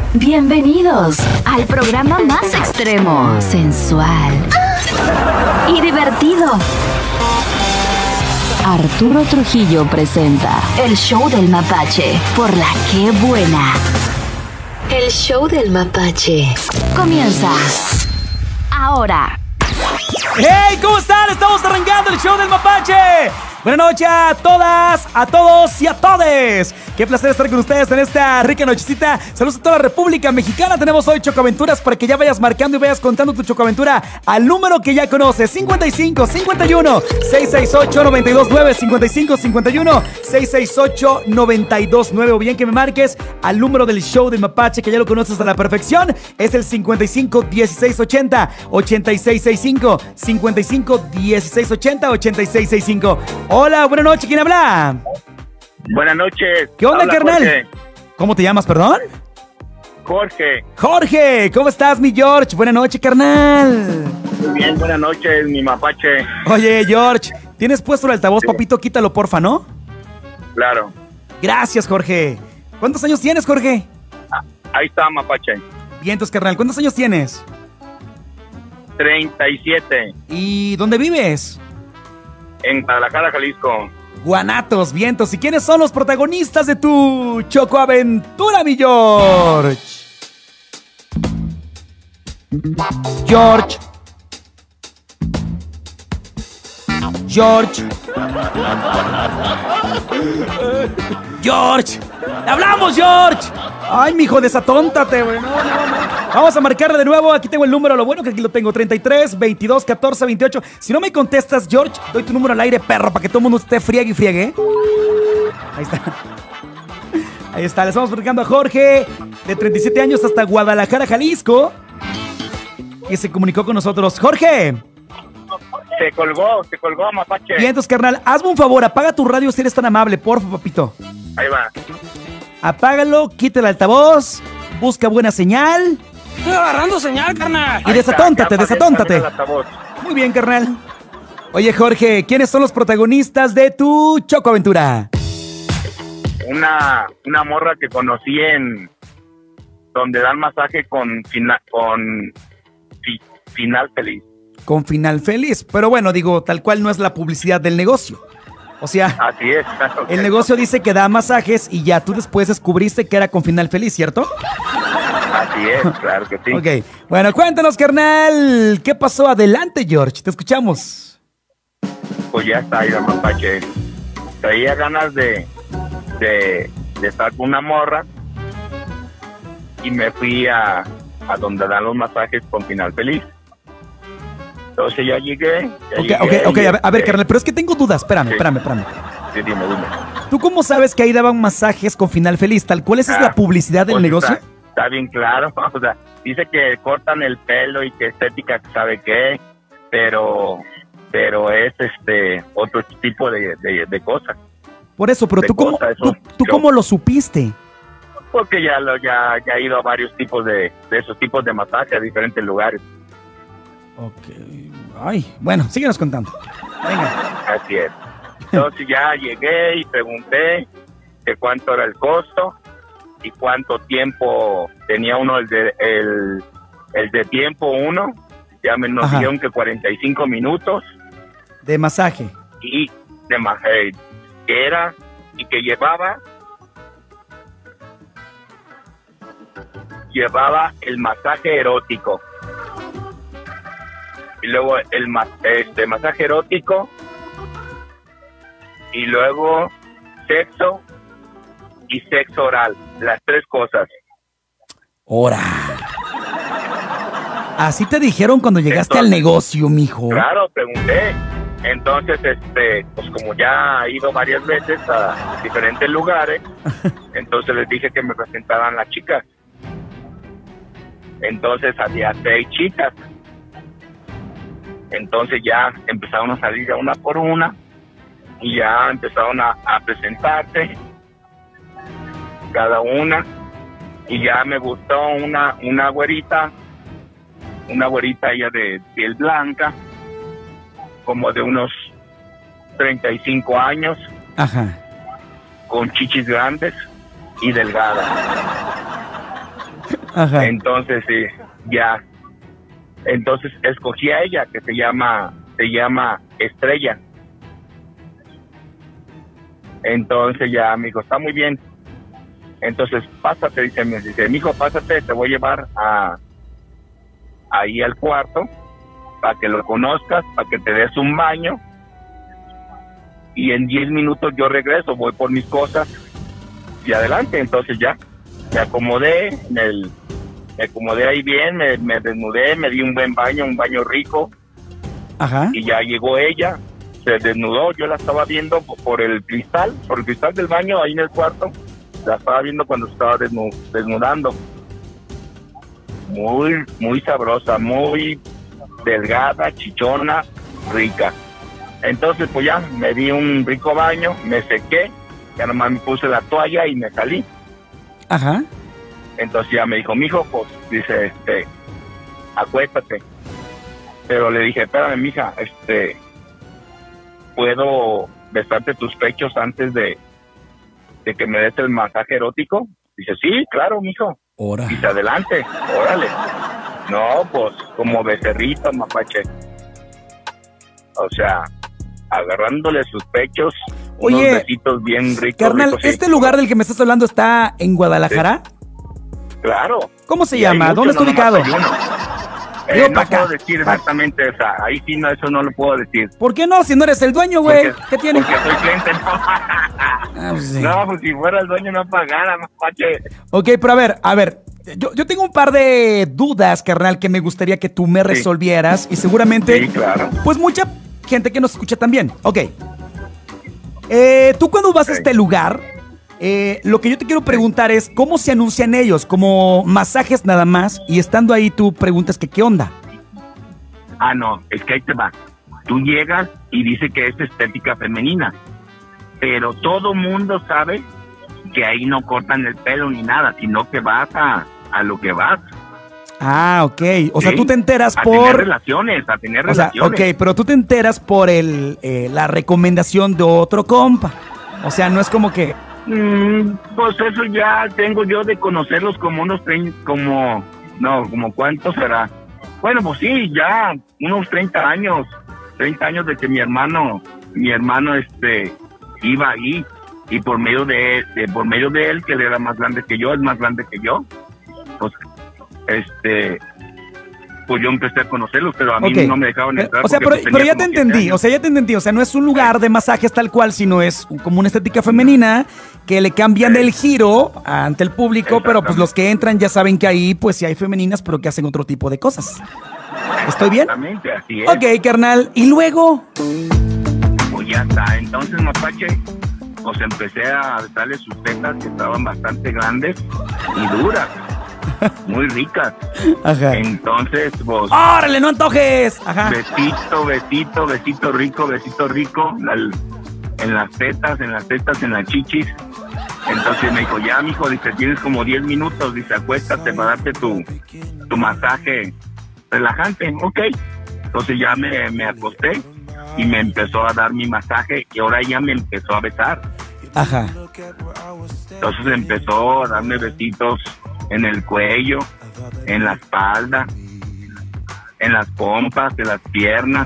Bienvenidos al programa más extremo, sensual y divertido. Arturo Trujillo presenta el show del mapache por la que buena. El show del mapache comienza ahora. ¡Hey! ¿Cómo están? Estamos arrancando el show del mapache. Buenas noches a todas, a todos y a todes. Qué placer estar con ustedes en esta rica nochecita. Saludos a toda la República Mexicana. Tenemos hoy chocoaventuras para que ya vayas marcando y vayas contando tu chocoaventura al número que ya conoces: 55 51 668 929, 55 51 668 929, o bien que me marques al número del show del mapache que ya lo conoces a la perfección. Es el 55 16 80 86 65, 55 16 80 86 65. Hola, buenas noches, ¿quién habla? Buenas noches. ¿Qué onda, habla carnal? Jorge. ¿Cómo te llamas, perdón? Jorge. Jorge, ¿cómo estás, mi George? Buenas noches, carnal. Muy bien, buenas noches, mi mapache. Oye, George, ¿tienes puesto el altavoz, papito? Quítalo, porfa, ¿no? Claro. Gracias, Jorge. ¿Cuántos años tienes, Jorge? Ahí está, mapache. Vientos, carnal. ¿Cuántos años tienes? 37. ¿Y dónde vives? En Guadalajara, Jalisco. Guanatos, vientos. ¿Y quiénes son los protagonistas de tu chocoaventura, mi George? George. George. George. ¡Hablamos, George! Ay, mijo, desatóntate, güey. No. Vamos a marcarle de nuevo. Aquí tengo el número. Lo bueno que aquí lo tengo: 33 22 14 28. Si no me contestas, George, doy tu número al aire, perro, para que todo el mundo esté friegue y friegue, ¿eh? Ahí está. Ahí está. Le estamos marcando a Jorge, de 37 años, hasta Guadalajara, Jalisco, que se comunicó con nosotros. Jorge. Se colgó, mapache. Bien, entonces, carnal, hazme un favor. Apaga tu radio si eres tan amable, porfa, papito. Ahí va. Apágalo, quita el altavoz, busca buena señal. Estoy agarrando señal, carnal. Y desatóntate. El altavoz. Muy bien, carnal. Oye, Jorge, ¿quiénes son los protagonistas de tu chocoaventura? Una morra que conocí en donde dan masaje con final feliz. Con final feliz. Pero bueno, digo, tal cual no es la publicidad del negocio. O sea, Así es. Claro. el negocio dice que da masajes y ya tú después descubriste que era con final feliz, ¿cierto? Así es, claro que sí. Ok, bueno, cuéntanos, carnal. ¿Qué pasó? Adelante, George, te escuchamos. Pues ya está, ya, mapache. Traía ganas de estar con una morra y me fui a donde dan los masajes con final feliz. Entonces ya llegué. Ok, a ver, carnal, pero es que tengo dudas. Espérame. Sí, dime. ¿Tú cómo sabes que ahí daban masajes con final feliz? ¿Tal cual esa es la publicidad del pues negocio? Está bien claro. O sea, dice que cortan el pelo y que estética, ¿sabe qué? Pero es otro tipo de cosas. Por eso, pero ¿tú cómo lo supiste? Porque ya he ido a varios tipos de esos tipos de masajes a diferentes lugares. Ok. Ay, bueno, síguenos contando. Venga. Así es. Entonces ya llegué y pregunté de cuánto era el costo y cuánto tiempo tenía uno el de tiempo uno. Ya nos dijeron que 45 minutos. De masaje. Y de masaje. Que era y que llevaba el masaje erótico. Y luego el masaje erótico y luego sexo y sexo oral, las tres cosas. ¡Hora! Así te dijeron cuando llegaste al negocio, mijo. Claro, pregunté. Entonces, pues como ya he ido varias veces a diferentes lugares, entonces les dije que me presentaran las chicas. Entonces había 6 chicas. Entonces ya empezaron a salir ya una por una y ya empezaron a presentarse cada una y ya me gustó una güerita ella de piel blanca, como de unos 35 años. Ajá. Con chichis grandes y delgadas. Ajá. Entonces, sí, ya. Entonces escogí a ella, que se llama Estrella. Entonces ya me dijo, está muy bien. Entonces, pásate, dice, mijo, pásate, te voy a llevar ahí al cuarto para que lo conozcas, para que te des un baño. Y en 10 minutos yo regreso, voy por mis cosas y adelante. Entonces ya me acomodé me acomodé ahí bien, me desnudé, me di un buen baño, un baño rico. Ajá. Y ya llegó ella, se desnudó, yo la estaba viendo por el cristal del baño ahí en el cuarto. La estaba viendo cuando se estaba desnudando. Muy, muy sabrosa, muy delgada, chichona, rica. Entonces, pues ya, me di un rico baño, me sequé, ya nomás me puse la toalla y me salí. Ajá. Entonces ya me dijo, mijo, pues, dice, acuéstate. Pero le dije, espérame, mija, ¿puedo besarte tus pechos antes de que me des el masaje erótico? Dice, sí, claro, mijo. Ora. Dice, adelante, órale. No, pues, como becerrito, mapache. O sea, agarrándole sus pechos, oye, unos besitos bien ricos. Carnal, ricos, sí. ¿este lugar del que me estás hablando está en Guadalajara? Sí. Claro. ¿Cómo se Y hay llama? mucho, ¿Dónde está no ubicado? nomás hay uno. No puedo decir exactamente, o sea, ahí sí no, eso no lo puedo decir. ¿Por qué no? Si no eres el dueño, güey. ¿Qué tiene? Porque soy cliente, no. Pues sí. No, pues si fuera el dueño no pagara, mapache. Ok, pero a ver, yo tengo un par de dudas, carnal, que me gustaría que tú me resolvieras y seguramente, Sí, claro. pues mucha gente que nos escucha también. Ok. Tú cuando vas a este lugar, lo que yo te quiero preguntar es, ¿cómo se anuncian ellos? ¿Como masajes nada más? Y estando ahí tú preguntas que qué onda. Ah, no, es que ahí te va. Tú llegas y dice que es estética femenina, pero todo mundo sabe que ahí no cortan el pelo ni nada, sino que vas a lo que vas. Ah, ok. O sea, ¿Sí? tú te enteras a por... tener relaciones, a tener O sea, relaciones. ok, pero tú te enteras por la recomendación de otro compa. O sea, no es como que... Pues eso ya tengo yo de conocerlos como unos 30, como ¿cuánto será? Bueno, pues sí, ya unos 30 años de que mi hermano iba ahí, y por medio de él, que él era más grande que yo, es más grande que yo, pues pues yo empecé a conocerlos, pero a mí Ok. no me dejaban entrar. O sea, porque, pero pues, ya tenía te como 15 entendí, años. o sea, ya te entendí. O sea, no es un lugar de masajes tal cual, sino es como una estética femenina que le cambian el giro ante el público, pero pues los que entran ya saben que ahí pues sí hay femeninas, pero que hacen otro tipo de cosas. ¿Estoy bien? Exactamente, así es. Ok, carnal. ¿Y luego? Pues ya está. Entonces, mapache, pues empecé a darle sus tetas, que estaban bastante grandes y duras, muy ricas. Ajá. Entonces, pues, ¡Órale, no antojes! Ajá. besito rico, en las tetas, en las chichis. Entonces me dijo, ya, mijo, dice, tienes como 10 minutos, dice, acuéstate para darte tu masaje relajante. Ok. Entonces ya me acosté y me empezó a dar mi masaje, y ahora ella me empezó a besar. Ajá. Entonces empezó a darme besitos en el cuello, en la espalda, en las pompas, en las piernas.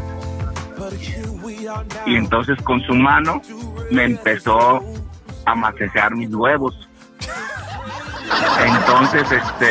Y entonces con su mano me empezó a masajear mis huevos. Entonces,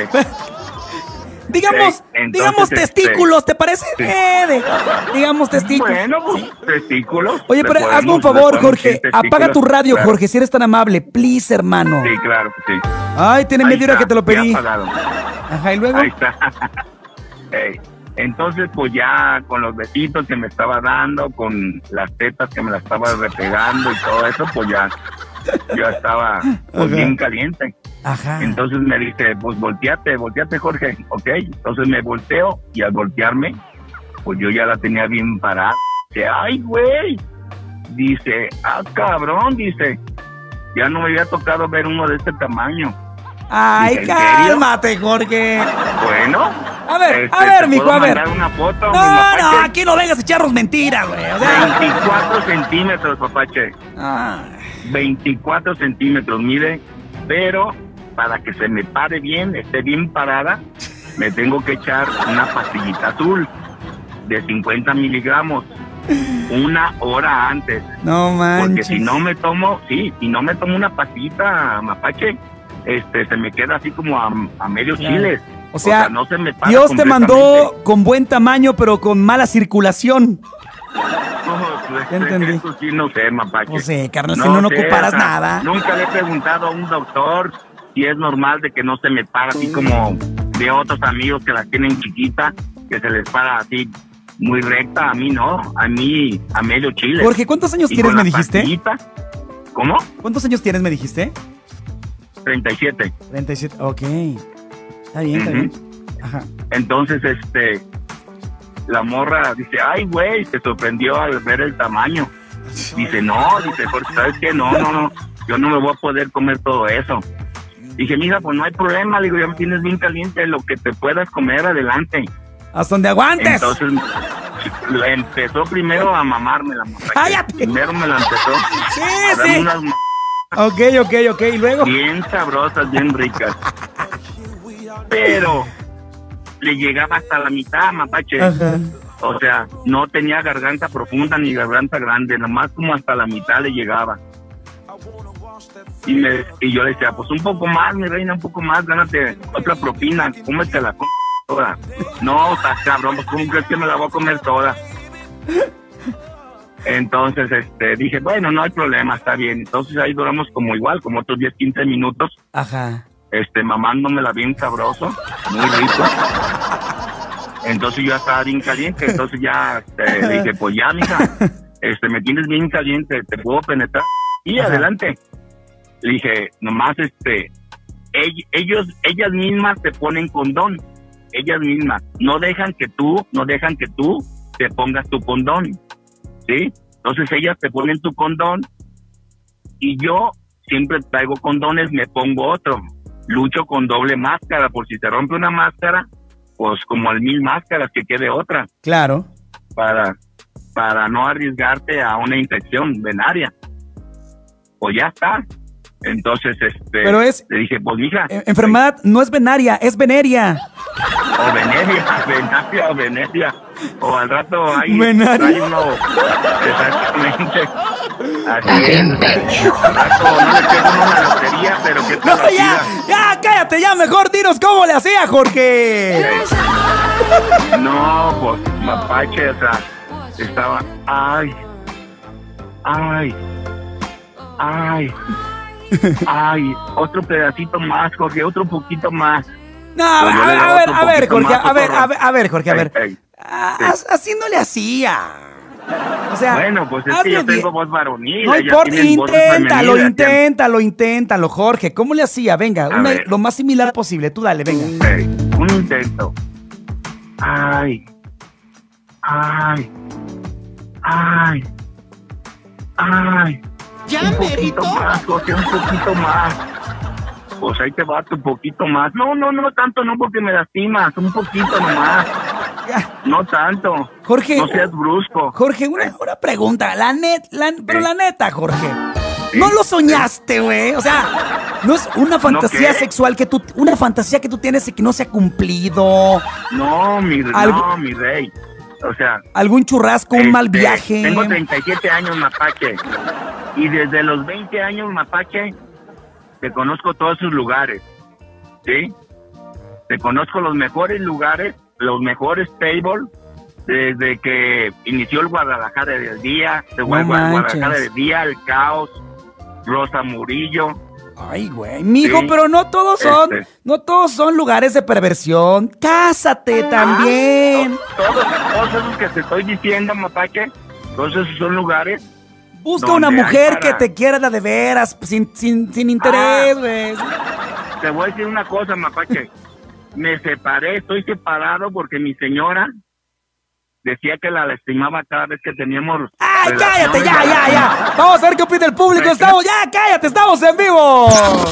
Digamos, entonces, digamos testículos, ¿te parece? sí. Digamos testículos. bueno, pues, testículos. Oye, pero hazme un favor, Jorge. Apaga tu radio, claro. Jorge, si eres tan amable. Please, hermano. Sí, claro que sí. Ay, tiene Ahí media hora está, que te lo pedí. ya apagado. Ajá, y luego. Ahí está. Ey, entonces, pues ya con los besitos que me estaba dando, con las tetas que me las estaba repegando y todo eso, pues ya yo estaba pues, Ajá. bien caliente. Ajá. Entonces me dice, pues volteate, Jorge. Ok, entonces me volteo, y al voltearme, pues yo ya la tenía bien parada. Dice, ay, güey. Dice, cabrón, dice, ya no me había tocado ver uno de este tamaño. Ay, Dije, ¿en serio? cálmate, Jorge. Bueno. A ver, ¿te mijo, puedo a ver. mandar una foto, mi No, mapache? aquí no vengas a echarnos mentiras, güey. O sea. 24 centímetros, papache. Ah, 24 centímetros, mire. Pero para que se me pare bien, esté bien parada, me tengo que echar una pastillita azul de 50 miligramos 1 hora antes. No manches. Porque si no me tomo una pastillita, mapache, se me queda así como a medio chile. O sea, no se me para. Dios te mandó con buen tamaño, pero con mala circulación. No, Ya entendí. eso sí no sé, mapache. No sé, carnal, si no ocuparas nada. Nunca le he preguntado a un doctor si es normal de que no se me para así como de otros amigos que la tienen chiquita, que se les para así muy recta. A mí no, a mí a medio chile. Jorge, ¿cuántos años tienes, me dijiste? Pastillita, ¿cómo? ¿Cuántos años tienes, me dijiste? 37. 37, ok. Está bien, está bien. Ajá. Entonces, la morra dice, ay, güey, se sorprendió al ver el tamaño. Dice, Jorge, ¿sabes qué? No, yo no me voy a poder comer todo eso. Dije, mija, pues no hay problema, le digo, ya me tienes bien caliente, lo que te puedas comer, adelante. Hasta donde aguantes. Entonces, empezó primero a mamarme la morra. ¡Cállate! Primero me la empezó a dar unas Ok, ¿y luego? bien sabrosas, bien ricas. Pero le llegaba hasta la mitad, mapache. Ajá. O sea, no tenía garganta profunda ni garganta grande, nomás como hasta la mitad le llegaba. Y yo le decía, pues un poco más, mi reina, un poco más, gánate otra propina, cómetela toda. No, estás cabrón, pues ¿cómo crees que me la voy a comer toda? Entonces, dije, bueno, no hay problema, está bien. Entonces ahí duramos como otros 10, 15 minutos. Ajá. Mamándomela bien sabroso, muy rico. Entonces yo ya estaba bien caliente, entonces ya le dije, pues ya, mija, me tienes bien caliente, te puedo penetrar. Y ajá, adelante. Le dije, nomás, ellas mismas te ponen condón, ellas mismas, no dejan que tú te pongas tu condón, ¿sí? Entonces ellas te ponen tu condón y yo siempre traigo condones, me pongo otro, lucho con doble máscara, por si se rompe una máscara, pues como al 1000 máscaras que quede otra. Claro. Para no arriesgarte a una infección venaria. Pues ya está. Entonces, pero le dije, pues hija. Enfermedad no es venaria, es veneria. O veneria. O al rato hay uno. Exactamente. Así es. Al rato no le pego una lotería, pero qué tal. No, ya, cállate, ya, mejor dinos cómo le hacía, Jorge. No, pues, mapache, o sea, estaba, ay, otro pedacito más, Jorge, otro poquito más. No, a ver, Jorge, a ver. Así no le hacía. O sea, bueno, pues es que yo tengo voz varonil. No importa, inténtalo, Jorge. ¿Cómo le hacía? Venga, lo más similar posible. Tú dale, venga. Un intento. Ay. Ya, un poquito más, Jorge, un poquito más. Pues ahí te va un poquito más. No, tanto no, porque me lastimas. Un poquito nomás. No tanto. Jorge. No seas brusco. Jorge, una pregunta. Pero la neta, Jorge. ¿No lo soñaste, güey? O sea, no es una fantasía sexual una fantasía que tú tienes y que no se ha cumplido. No, mi rey. O sea, algún churrasco, un mal viaje. Tengo 37 años, mapache. Y desde los 20 años, mapache, te conozco todos sus lugares. ¿Sí? Te conozco los mejores lugares, los mejores tables, desde que inició el Guadalajara del Día, Guadalajara del Día, el Caos, Rosa Murillo. Ay, güey, mijo, sí, pero no todos son lugares de perversión. Cásate también. Todos esos que te estoy diciendo, mapache, todos esos son lugares. Busca una mujer que te quiera de veras, sin interés, güey. Te voy a decir una cosa, mapache. Estoy separado porque mi señora decía que la lastimaba cada vez que teníamos. ¡Ay, cállate, ya! Vamos a ver qué opina el público. Cállate, estamos en vivo.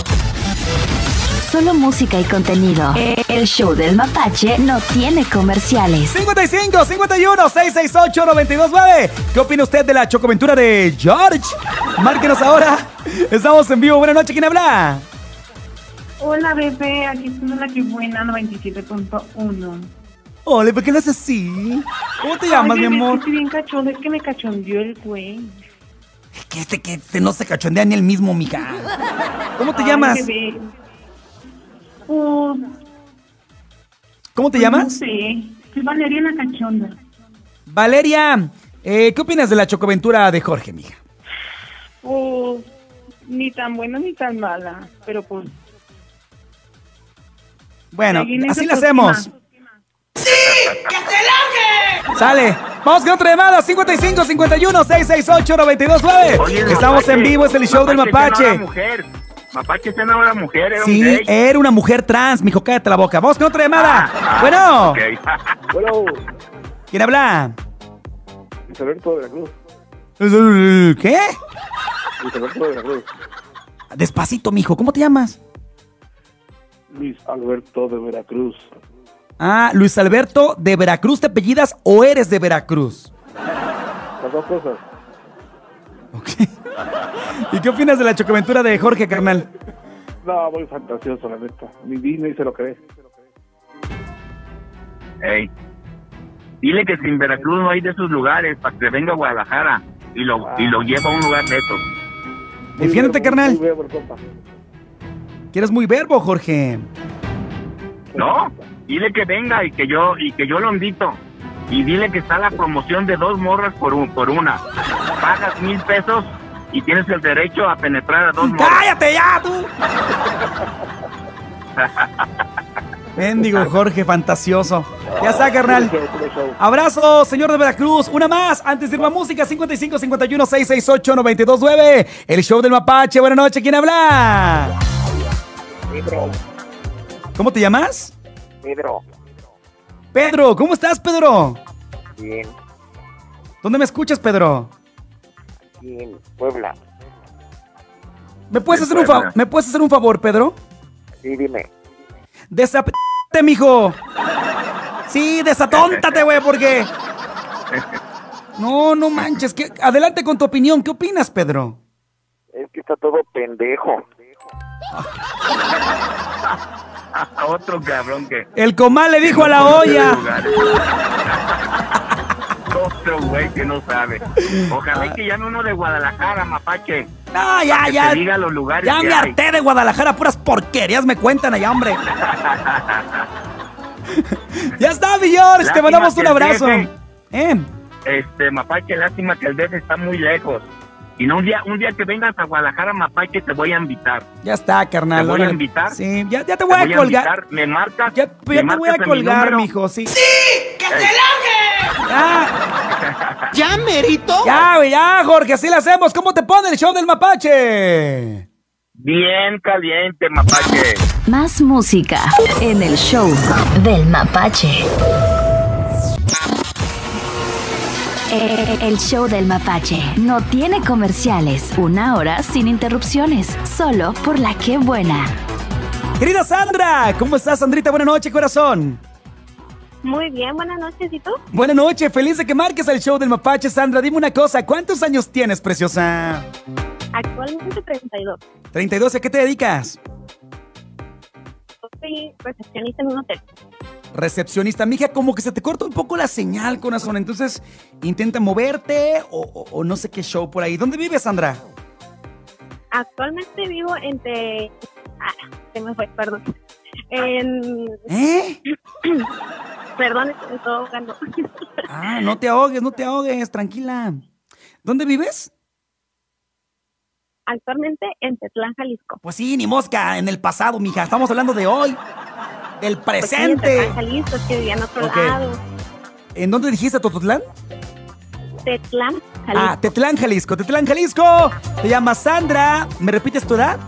Solo música y contenido. El show del Mapache no tiene comerciales. 55 51 668 929. ¿Qué opina usted de la chocoventura de George? Márquenos ahora. Estamos en vivo. Buenas noches, ¿quién habla? Hola, bebé, aquí estoy en la que buena 97.1. Ole, ¿por qué lo haces así? ¿Cómo te llamas, mi amor? Estoy bien cachondo, es que me cachondeó el güey. Que no se cachondea ni el mismo, mija. ¿Cómo te llamas? Bebé. Pues, ¿Cómo te no llamas? sé, soy Valeria la cachonda. Valeria, ¿qué opinas de la chocoventura de Jorge, mija? Pues, ni tan buena ni tan mala, pero pues... Bueno, ahí en así esa la hacemos. Sale, vamos con otra llamada, 55 51 668 929. Oye, Estamos Mapache, en vivo, es el show del Mapache, esa no Mapache. era mujer. Mapache, esa no era mujer, era un Sí, gay. era una mujer trans, mijo, cállate la boca. Vamos con otra llamada. Bueno, Ok. Bueno, ¿quién habla? Luis Alberto de Veracruz. ¿Qué? Luis Alberto de Veracruz. Despacito, mijo, ¿cómo te llamas? Luis Alberto de Veracruz. Ah, Luis Alberto de Veracruz, ¿te apellidas o eres de Veracruz? Las dos cosas. Ok. ¿Y qué opinas de la chocoventura de Jorge, carnal? No, muy fantasioso, la neta. Ni vino y se lo cree. Ey. Dile que si en Veracruz no hay de esos lugares, para que venga a Guadalajara y lo lleva a un lugar de esos. Defiéndete, carnal. Muy bien, compa. Que eres muy verbo, Jorge. No, dile que venga y que yo lo invito. Y dile que está la promoción de 2 morras por una. Pagas $1,000 y tienes el derecho a penetrar a 2 morras. ¡Cállate ya, tú! Mendigo Jorge, fantasioso. Ya está, carnal. Abrazo, señor de Veracruz. Una más, antes de ir a música, 55 51 668 929. El show del Mapache. Buenas noches, ¿quién habla? Pedro. ¿Cómo te llamas? Pedro. Pedro, ¿cómo estás, Pedro? Bien. ¿Dónde me escuchas, Pedro? Aquí en Puebla. ¿Me puedes En hacer Puebla. ¿Me puedes hacer un favor, Pedro? Sí, dime. Desapétate, mijo. Sí, desatóntate, güey, porque... No manches. Adelante con tu opinión. ¿Qué opinas, Pedro? Es que está todo pendejo. Otro cabrón que... El comal le dijo a la conoce olla. los lugares. Otro güey que no sabe. Ojalá que llame uno de Guadalajara, Mapache. No, ya, para que ya. te diga los lugares Ya que me hay. harté de Guadalajara. Puras porquerías me cuentan allá, hombre. Ya está, Villor. Te Lástima mandamos que un el abrazo. DF Mapache, lástima que el DF está muy lejos. Y no, un día que vengas a Guadalajara, Mapache, te voy a invitar. Ya está, carnal. ¿Te voy a órale. invitar? Sí, ya te voy a colgar. invitar. Me marcas. Ya te voy a colgar, mijo, sí. Ya. ¿Ya, merito? Ya, güey, ya, Jorge, así lo hacemos. ¿Cómo te pone el show del Mapache? Bien caliente, Mapache. Más música en el show del Mapache. El show del Mapache no tiene comerciales. 1 hora sin interrupciones. Solo por la que buena. Querida Sandra, ¿cómo estás, Sandrita? Buenas noches, corazón. Muy bien, buenas noches, ¿y tú? Buenas noches, feliz de que marques el show del Mapache. Sandra, dime una cosa, ¿cuántos años tienes, preciosa? Actualmente 32. 32, ¿a qué te dedicas? Soy recepcionista en un hotel. Recepcionista, mija, como que se te corta un poco la señal, corazón. Entonces, intenta moverte o no sé qué show por ahí. ¿Dónde vives, Sandra? Actualmente vivo entre... se me fue, perdón. ¿Eh? Perdón, estoy ahogando. No te ahogues, tranquila. ¿Dónde vives? Actualmente en Tetlán, Jalisco. Pues sí, ni mosca, en el pasado, mija. Estamos hablando de hoy, del Pues sí, presente. en Tetlán, Jalisco, es que vivía en otro Ok. lado. ¿En dónde dijiste, Tototlán? Tetlán, Jalisco. Tetlán, Jalisco. Tetlán, Jalisco. Te llamas Sandra. ¿Me repites tu edad?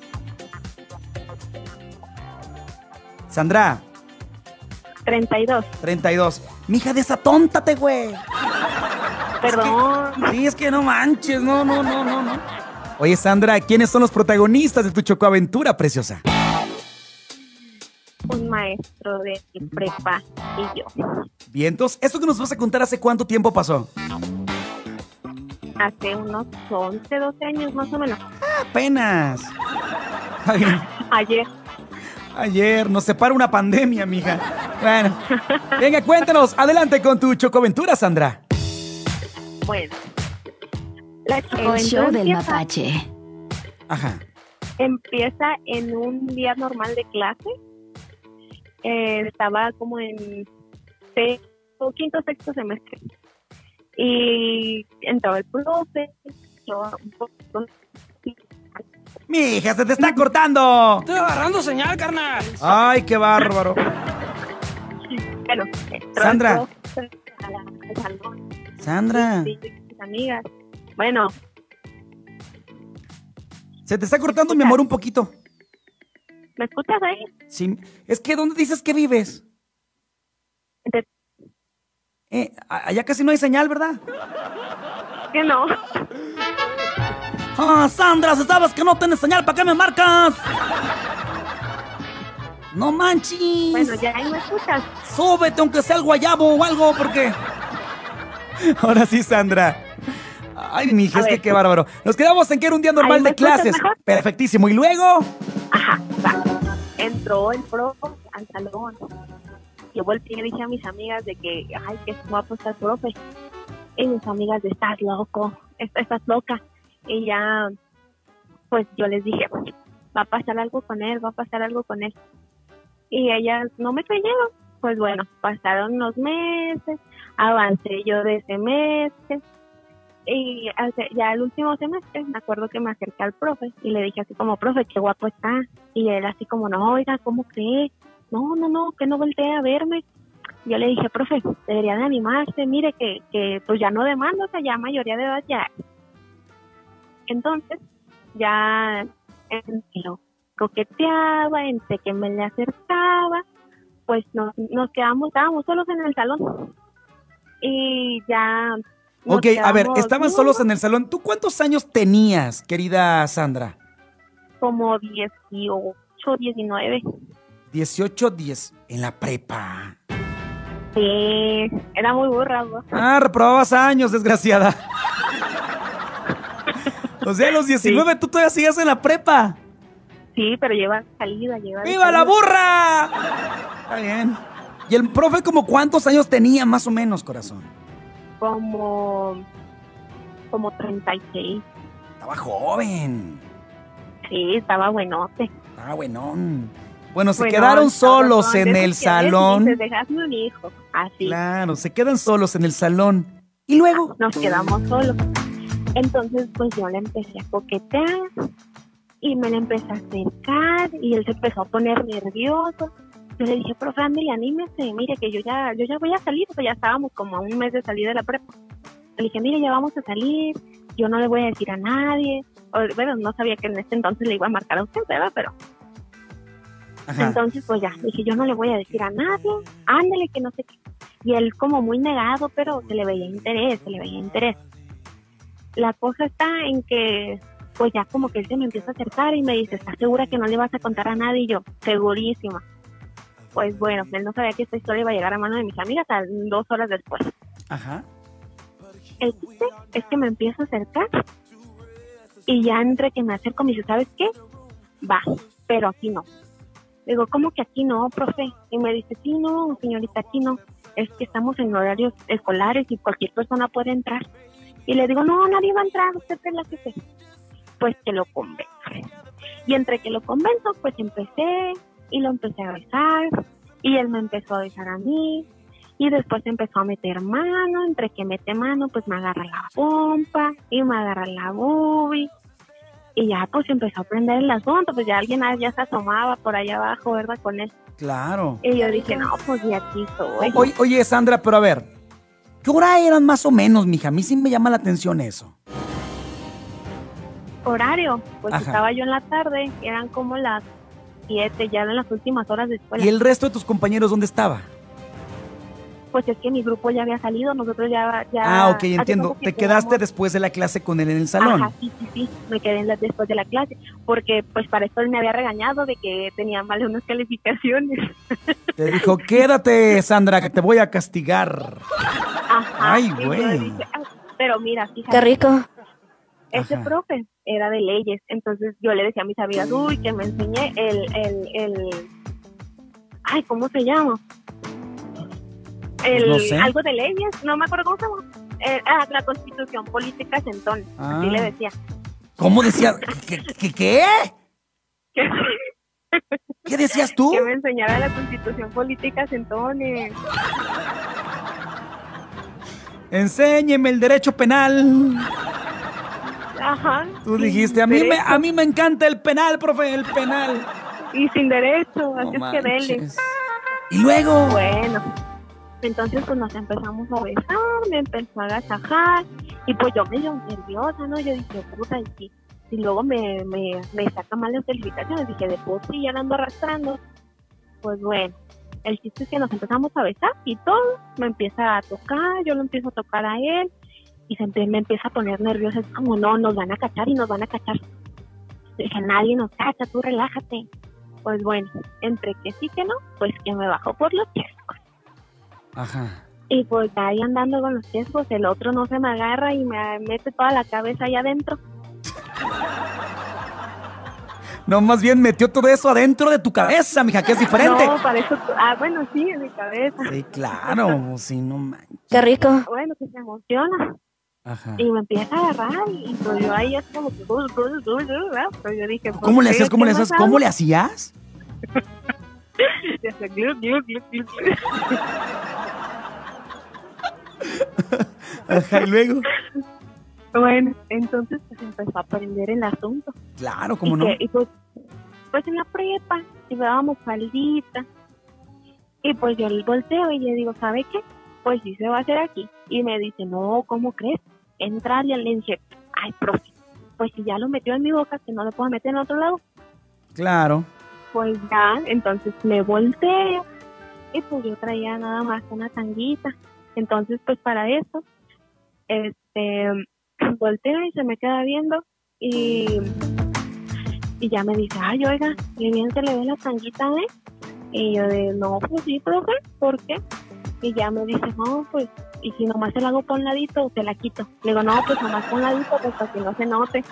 Sandra. 32. 32. Mija, desatóntate, güey. Perdón. Sí, es que no manches. No. Oye, Sandra, ¿quiénes son los protagonistas de tu chocoaventura, preciosa? Un maestro de prepa y yo. Bien, entonces, ¿esto que nos vas a contar hace cuánto tiempo pasó? Hace unos 11, 12 años más o menos. Apenas. Está bien. Ayer. Ayer nos separa una pandemia, mija. Bueno, venga, cuéntanos. Adelante con tu chocoventura, Sandra. Bueno, la El chocoventura show del empieza, mapache. Ajá. empieza en un día normal de clase. Estaba como en quinto, sexto semestre. Y entró el profe. Yo un poco. Mija, se te está cortando. Estoy agarrando señal, carnal. Ay, qué bárbaro. Bueno, entró Sandra. el profe al salón. Sandra, Sí, mis amigas. Bueno, se te está cortando, mi amor, un poquito. ¿me escuchas ahí? Sí. Es que, ¿dónde dices que vives? De- Allá casi no hay señal, ¿verdad? Que no. Ah, Sandra, si sabes que no tienes señal, ¿para qué me marcas? No manches. Bueno, ya ahí me escuchas. Súbete aunque sea el guayabo o algo, porque... Ahora sí, Sandra. Ay, mija, A es que ver. qué bárbaro. Nos quedamos en que era un día ¿Ahí normal me de escuchas clases. mejor? Perfectísimo. ¿Y luego? Ajá, va. Entró el profe al salón. Yo volteé y dije a mis amigas de que, ay, qué guapo está el profe. Y mis amigas de, estás loco, estás loca. Y ya, pues yo les dije, va a pasar algo con él, va a pasar algo con él. Y ellas no me creyeron. Pues bueno, pasaron unos meses, avancé yo de semestre. Y ya el último semestre, me acuerdo que me acerqué al profe y le dije así como, profe, qué guapo está. Y él así como, no, oiga, ¿cómo cree? No, que no voltee a verme. Yo le dije, profe, debería de animarse, mire que pues ya no demando, o sea, ya mayoría de edad ya. Entonces, ya entre que lo coqueteaba, entre que me le acercaba, pues nos estábamos solos en el salón. Y ya... nos Ok, a ver, quedamos estaban solos en el salón. ¿Tú cuántos años tenías, querida Sandra? como 18, 19. 18, 10. En la prepa. Sí, era muy burra, ¿no? Ah, reprobabas años, desgraciada. O sea, a los 19 tú todavía sigues en la prepa. Sí, pero lleva salida, lleva... de ¡Viva la salida. burra! Está bien. ¿Y el profe como cuántos años tenía más o menos, corazón? Como 36. Estaba joven. Sí, estaba buenote. Estaba buenón. Bueno, se Bueno, quedaron solos corazón, en de el esos que a veces salón. dices, dejadme un hijo. Así. Claro, se quedan solos en el salón. ¿Y luego? Nos quedamos solos. Entonces, pues yo le empecé a coquetear y me le empecé a acercar y él se empezó a poner nervioso. Yo le dije, profe, ándale, anímese, mire que yo ya voy a salir, o sea, ya estábamos como a un mes de salir de la prepa. Le dije, mire, ya vamos a salir, yo no le voy a decir a nadie. Bueno, no sabía que en ese entonces le iba a marcar a usted, ¿verdad? Pero Ajá. entonces, pues ya, dije, yo no le voy a decir a nadie, ándale, que no sé qué. Y él como muy negado, pero se le veía interés. La cosa está en que, pues ya como que él se me empieza a acercar y me dice, ¿estás segura que no le vas a contar a nadie? Y yo, segurísima. Pues bueno, él no sabía que esta historia iba a llegar a mano de mis amigas a 2 horas después. Ajá. El chiste es que me empieza a acercar y ya entre que me acerco me dice, ¿sabes qué? Va, pero aquí no. Digo, ¿cómo que aquí no, profe? Y me dice, sí, no, señorita, aquí no. Es que estamos en horarios escolares y cualquier persona puede entrar. Y le digo, no, nadie va a entrar, usted es la que sé. Pues que lo convenzo. Y entre que lo convenzo, pues empecé y lo empecé a besar y él me empezó a besar a mí y después empezó a meter mano, entre que mete mano, pues me agarra la pompa y me agarra la boobie y ya pues empezó a prender el asunto, pues ya alguien ya se asomaba por allá abajo, ¿verdad? Con él. Claro. Y yo dije, no, pues de aquí soy. Oye, Sandra, pero a ver, ¿qué hora eran más o menos, mija? A mí sí me llama la atención eso. Horario, pues Ajá. estaba yo en la tarde, eran como las 7, ya en las últimas horas de escuela. ¿Y el resto de tus compañeros dónde estaba? Pues es que mi grupo ya había salido, nosotros ya Ah, ok, hace entiendo. poco que Te quedaste quedamos. después de la clase con él en el salón. Ajá, sí, me quedé después de la clase, porque pues para esto él me había regañado de que tenía mal unas calificaciones. Te dijo, quédate, Sandra, que te voy a castigar. Ajá, Ay, y yo güey. dije, "Ah", pero mira, fíjate, Qué rico. ese Ajá. profe era de leyes, entonces yo le decía a mis amigas, uy, que me enseñé ay, ¿cómo se llama? No sé. Algo de leyes, no me acuerdo cómo se llama. La Constitución Política Centón, así le decía. ¿Cómo decía? ¿Qué? ¿Qué decías tú? Que me enseñara la Constitución Política Centones. Enséñeme el derecho penal. Ajá. Tú sin dijiste, a mí me encanta el penal, profe, el penal. Y sin derecho, así No es que dele. manches. Y luego, Bueno, entonces pues nos empezamos a besar, me empezó a agasajar y pues yo medio nerviosa, ¿no? Yo dije, puta, y luego me saca mal las calificaciones, dije, de por sí ya la ando arrastrando. Pues bueno, el chiste es que nos empezamos a besar y todo, me empieza a tocar, yo lo empiezo a tocar a él y me empieza a poner nerviosa, es como, no, nos van a cachar y nos van a cachar. Dije, nadie nos cacha, tú relájate. Pues bueno, entre que sí que no, pues que me bajo por los chescos. ajá. Y pues ahí andando con los chescos, el otro no se me agarra y me mete toda la cabeza ahí adentro. No, más bien metió todo eso adentro de tu cabeza, mija, que es diferente. No, para eso, bueno, sí, en mi cabeza. Sí, claro, sí, no manches. Qué rico. Bueno, que se emociona. Ajá. Y me empieza a agarrar y pues yo ahí es como que... Pero yo dije... ¿Cómo le hacías? ¿Cómo le hacías? ¿Cómo le hacías? Y hacía glu, glu, glu, glu, glu. Ajá, y luego. Bueno, entonces pues empezó a aprender el asunto. Claro, ¿cómo y no? Y pues en la prepa llevábamos faldita y pues yo le volteo y le digo, ¿sabe qué? Pues sí se va a hacer aquí. Y me dice, no, ¿cómo crees? Entrarle al leche. Ay, profe, pues si ya lo metió en mi boca, que no lo puedo meter en otro lado. Claro. Pues ya, entonces me volteo y pues yo traía nada más una tanguita. Entonces pues para eso, volteo y se me queda viendo y ya me dice, ay, oiga, qué bien se le ve la tanguita, ¿eh? Y yo de, no, pues sí, profe, ¿por qué? Y ya me dice, no, pues, y si nomás se la hago por un ladito, te la quito. Le digo, no, pues nomás por un ladito, pues para que no se note.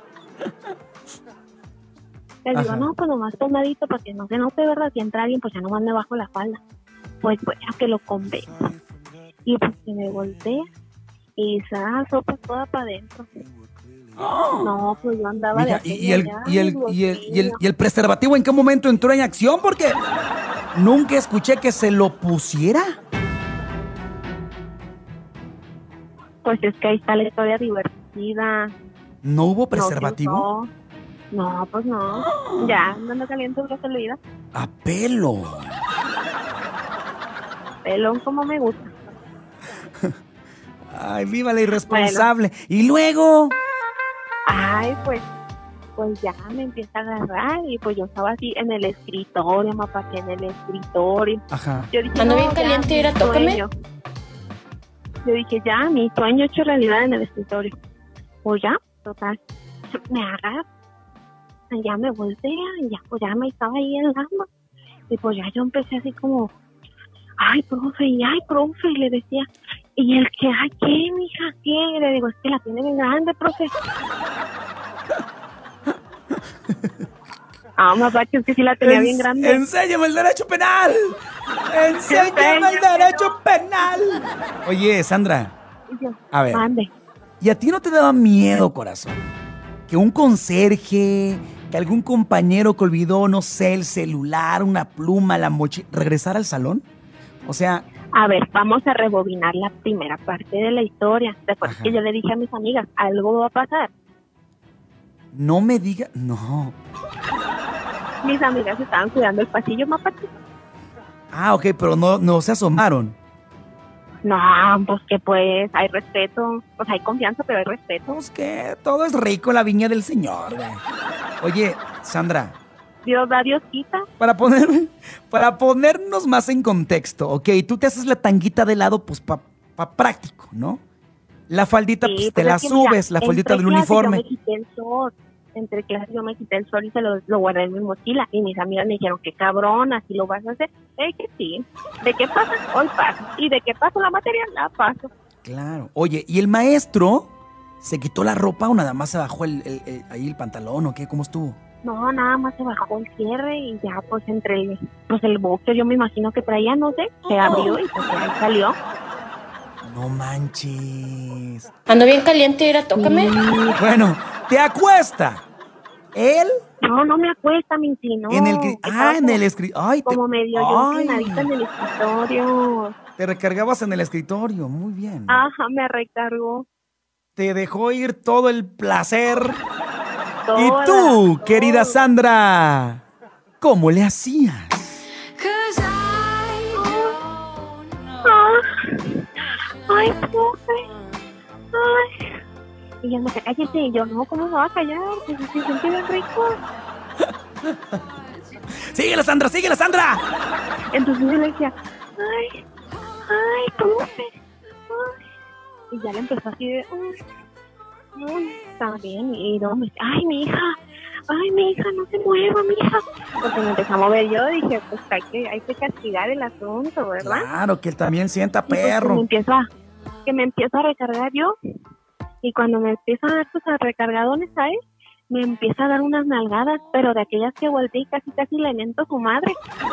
Le digo, Ajá. no, pues nomás por un ladito, para que no se note, ¿verdad? Si entra alguien, pues ya nomás me bajo la falda. Pues bueno, que lo convenzo. Y pues que me voltea y se da sopa toda para adentro. No, pues yo andaba Mija, de ¿y el preservativo en qué momento entró en acción? Porque nunca escuché que se lo pusiera. Pues es que ahí está la historia divertida. ¿No hubo No, preservativo? No, pues no. Ya, andando caliente, ya se olvida. A pelo. Pelón como me gusta. Ay, viva la irresponsable. Y luego. Ay, pues ya me empieza a agarrar y pues yo estaba así en el escritorio, que en el escritorio. Ajá. Yo dije, Ando bien ya, caliente, mi mira, tócame. sueño. Yo dije, ya, mi sueño hecho realidad en el escritorio. Pues ya, total, me agarra, ya me voltea, y ya, pues ya me estaba ahí en la cama. Y pues ya yo empecé así como, ay, profe, y le decía, y el que, ay, ¿qué, mija, qué? Le digo, es que la tiene bien grande, profe. Mapache, es que sí la tenía bien grande. Enséñame el derecho penal. Enséñame el derecho penal. Oye, Sandra, Y yo, a ver. mande. ¿Y a ti no te daba miedo, corazón? Que un conserje, que algún compañero que olvidó, no sé, el celular, una pluma, la mochila, regresara al salón. O sea, A ver, vamos a rebobinar la primera parte de la historia. Después Ajá. que yo le dije a mis amigas, algo va a pasar. no me diga, no. Mis amigas estaban cuidando el pasillo, Mapache. Ah, ok, pero no se asomaron. No, pues que pues hay respeto, pues hay confianza, pero hay respeto. Pues que todo es rico en la viña del Señor, güey. Oye, Sandra, Dios da, Dios quita. para ponernos más en contexto, ok, tú te haces la tanguita de lado, pues pa práctico, ¿no? La faldita, pues te pues la es que mira, subes, la faldita entre del clases uniforme. Yo me quité el short. Entre clases yo me quité el short y se lo guardé en mi mochila. Y mis amigas me dijeron, qué cabrón, así lo vas a hacer. Que sí. ¿De qué pasa? Hoy paso. ¿Y de qué paso la materia? La paso. Claro. Oye, ¿y el maestro se quitó la ropa o nada más se bajó ahí el pantalón o qué? ¿Cómo estuvo? No, nada más se bajó el cierre y ya pues entre pues el boxer yo me imagino que traía, no sé, se abrió y pues ahí salió. No manches. Ando bien caliente, era, tócame. Bueno, ¿te acuesta? ¿Él? No me acuesta, Minty, no. En el escritorio. Ay, como medio yo ay. inclinadita en el escritorio. Te recargabas en el escritorio, muy bien. Ajá, me recargó. Te dejó ir todo el placer. Toda, ¿Y tú, toda. querida Sandra? ¿Cómo le hacías? Ay, profe. Ay. Y ella me dice, cállate. Y yo, no, ¿cómo me va a callar? Pues se siente bien rico. ¡Síguela, Sandra! ¡Síguela, Sandra! Entonces yo le decía, ay, profe. Ay. Y ya le empezó así de, está bien. Y luego me dice, ay, mi hija, no se mueva, mi hija. Porque me empezó a mover yo, dije, pues hay que castigar el asunto, ¿verdad? Claro, que él también sienta Y pues perro. que me empiezo a recargar yo. Y cuando me empieza a dar sus recargadones a él, me empieza a dar unas nalgadas, pero de aquellas que volteé y casi le miento a su madre.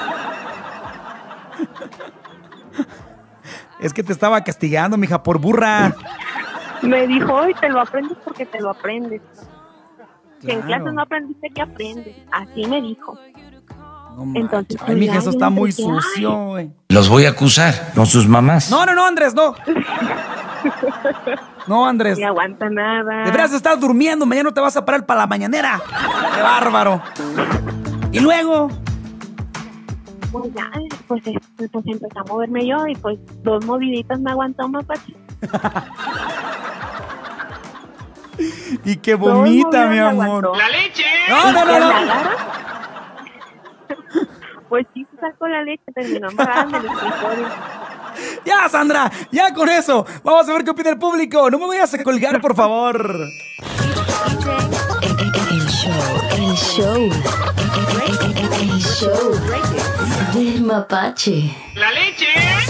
Es que te estaba castigando, mija, por burra. Me dijo, hoy te lo aprendes porque te lo aprendes. Si en Claro. clases no aprendiste, ¿qué aprendes? Así me dijo. No manches. Entonces, Ay, mija, ya eso yo está muy dije, sucio, güey. Los voy a acusar con sus mamás. No, Andrés, no. No, Andrés. No aguanta nada. Deberías estar durmiendo, mañana no te vas a parar para la mañanera. ¡Qué bárbaro! Y luego, Pues ya, pues empecé a moverme yo y pues 2 moviditas me aguantó, mapache. y qué bonita, mi amor. ¡La leche! No. ¿Que me agarra? Pues sí, sacó la leche, terminó embarrada en el escritorio. Ya, Sandra, ya con eso. Vamos a ver qué opina el público. No me vayas a colgar, por favor. El show del mapache. ¡La leche!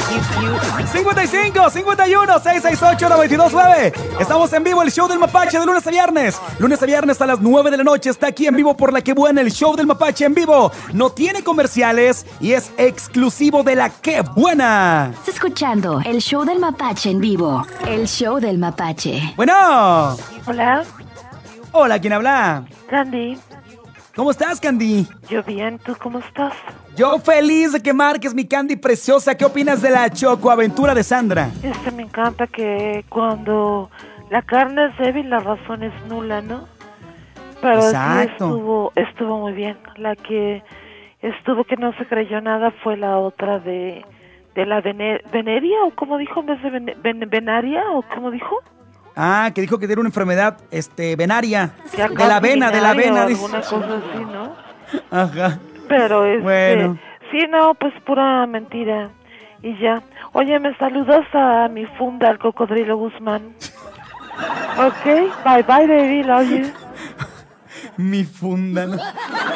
55 51 668 929. Estamos en vivo, el show del mapache de lunes a viernes. Lunes a viernes a las 9 de la noche está aquí en vivo por La Que Buena, el show del mapache en vivo. No tiene comerciales y es exclusivo de La Que Buena. Estás escuchando el show del mapache en vivo. El show del mapache. Bueno. Hola, Hola, ¿quién habla? Candy. ¿Cómo estás, Candy? Yo bien, ¿tú cómo estás? Yo feliz de que marques mi Candy preciosa. ¿Qué opinas de la chocoaventura de Sandra? Me encanta que cuando la carne es débil, la razón es nula, ¿no? Pero sí Exacto. estuvo muy bien. La que estuvo que no se creyó nada fue la otra de la veneria, o como dijo, en vez de venaria, o como dijo. Ah, que dijo que tiene una enfermedad, venaria. Ya De la vena, de la vena. o dice. alguna cosa así, ¿no? Ajá. Pero Bueno. sí, no, pues pura mentira. Y ya. Oye, me saludas a mi funda, al Cocodrilo Guzmán. Ok, bye bye, baby, love you. Mi funda, ¿no?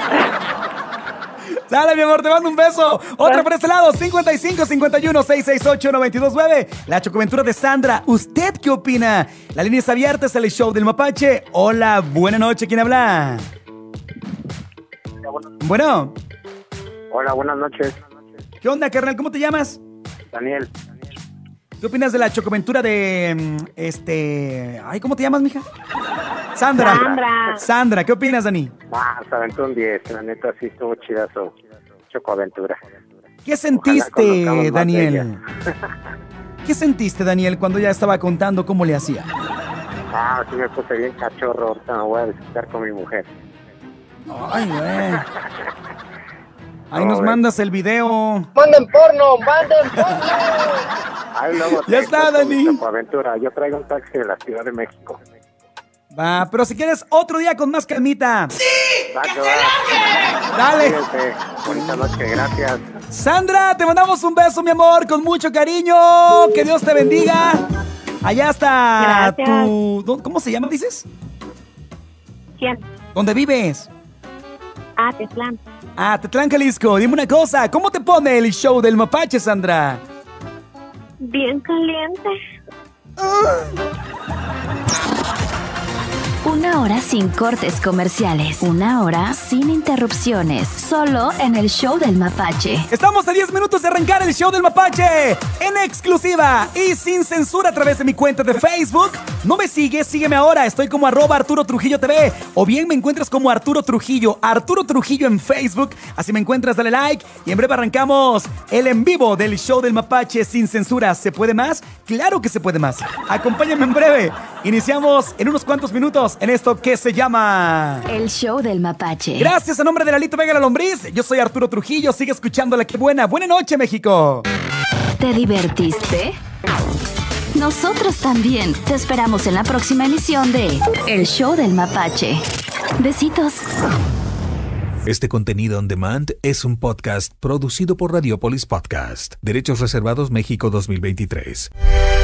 Dale, mi amor, te mando un beso. Otra por este lado, 55 51 668 929. La chocoaventura de Sandra. ¿Usted qué opina? La línea está abierta, es el show del mapache. Hola, buena noche, ¿quién habla? Bueno. Hola, buenas noches. ¿Qué onda, carnal? ¿Cómo te llamas? Daniel. ¿Qué opinas de la chocoaventura de Ay, ¿cómo te llamas, mija? Sandra. Sandra, ¿qué opinas, Dani? Se aventó un 10, la neta sí estuvo chidazo. Chocoaventura. ¿Qué sentiste, Daniel? ¿Qué sentiste, Daniel, cuando ya estaba contando cómo le hacía? Sí me puse bien cachorro, ahorita me voy a desquitar con mi mujer. Ay, güey. Ahí nos mandas el video. ¡Manden porno! ¡Manden porno! Ahí luego Ya está, Dani. Chocoaventura. Yo traigo un taxi de la Ciudad de México. Va, pero si quieres otro día con más calmita. ¡Sí! ¡Que se largue! Dale. Fíjense. Bonita noche, gracias. Sandra, te mandamos un beso, mi amor, con mucho cariño. Que Dios te bendiga. Allá está tu... ¿Cómo se llama, dices? ¿Quién? ¿Dónde vives? Tetlán. Tetlán, Jalisco. Dime una cosa, ¿cómo te pone el show del mapache, Sandra? Bien caliente. Un Una hora sin cortes comerciales. Una hora sin interrupciones. Solo en el show del Mapache. Estamos a 10 minutos de arrancar el show del Mapache. En exclusiva y sin censura a través de mi cuenta de Facebook. ¿No me sigues? Sígueme ahora. Estoy como @ArturoTrujilloTV. O bien me encuentras como Arturo Trujillo. Arturo Trujillo en Facebook. Así me encuentras, dale like. Y en breve arrancamos el en vivo del show del Mapache sin censura. ¿Se puede más? Claro que se puede más. Acompáñame en breve. Iniciamos en unos cuantos minutos en esto que se llama El show del Mapache. Gracias a nombre de Lalito Vega la Lombriz. Yo soy Arturo Trujillo. Sigue escuchando La Que Buena. Buena noche, México. ¿Te divertiste? Nosotros también. Te esperamos en la próxima emisión de El show del Mapache. Besitos. Este contenido on demand es un podcast producido por Radiopolis Podcast. Derechos reservados México 2023.